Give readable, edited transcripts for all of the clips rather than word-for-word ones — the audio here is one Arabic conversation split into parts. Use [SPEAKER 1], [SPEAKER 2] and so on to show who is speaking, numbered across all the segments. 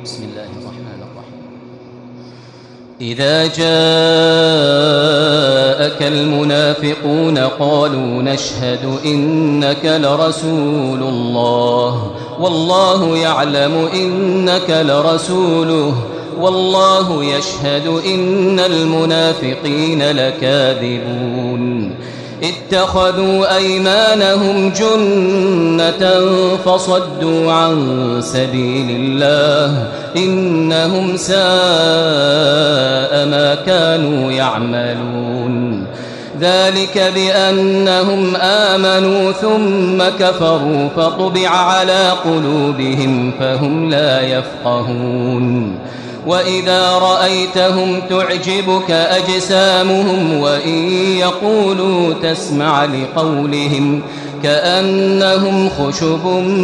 [SPEAKER 1] بسم الله الرحمن الرحيم. إذا جاءك المنافقون قالوا نشهد إنك لرسول الله والله يعلم إنك لرسوله والله يشهد إن المنافقين لكاذبون اتخذوا أيمانهم جنة فصدوا عن سبيل الله إنهم ساء ما كانوا يعملون ذلك بأنهم آمنوا ثم كفروا فطبع على قلوبهم فهم لا يفقهون وإذا رأيتهم تعجبك أجسامهم وإن يقولوا تسمع لقولهم كأنهم خشب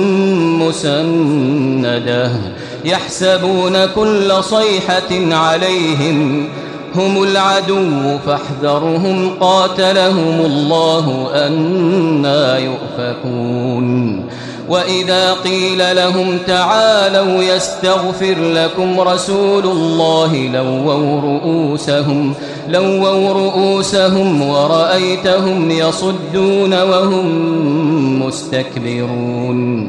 [SPEAKER 1] مسندة يحسبون كل صيحة عليهم هم العدو فاحذرهم قاتلهم الله أنى يؤفكون وإذا قيل لهم تعالوا يستغفر لكم رسول الله لووا رؤوسهم ورأيتهم يصدون وهم مستكبرون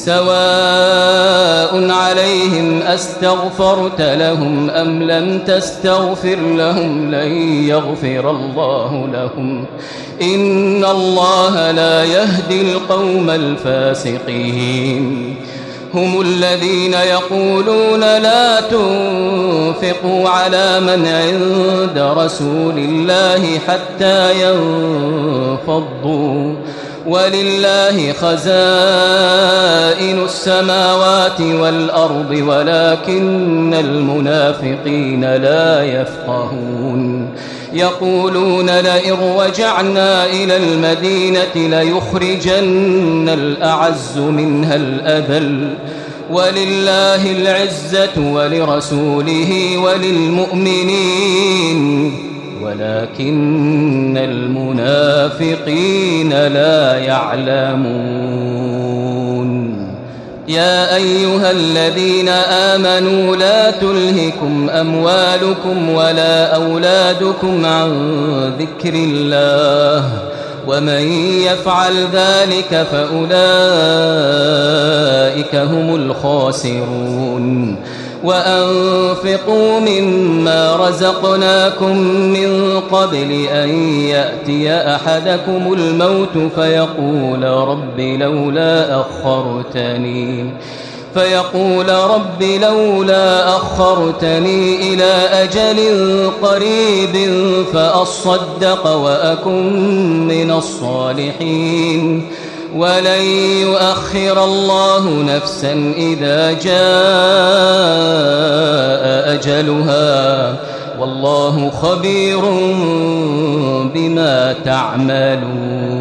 [SPEAKER 1] سواء عليهم أستغفرت لهم أم لم تستغفر لهم لن يغفر الله لهم إن الله لا يهدي القوم الفاسقين هم الذين يقولون لا تنفقوا على من عند رسول الله حتى ينفضوا ولله خزائن السماوات والأرض ولكن المنافقين لا يفقهون يقولون لئن رجعنا إلى المدينة ليخرجن الأعز منها الأذل ولله العزة ولرسوله وللمؤمنين ولكن المنافقين لا يعلمون يا أيها الذين آمنوا لا تلهكم أموالكم ولا أولادكم عن ذكر الله ومن يفعل ذلك فأولئك هم الخاسرون وأنفقوا مما رزقناكم من قبل أن يأتي أحدكم الموت فيقول رب لولا أخرتني إلى أجل قريب فأصدق وأكن من الصالحين ولن يؤخر الله نفسا إذا جاء أجلها والله خبير بما تعملون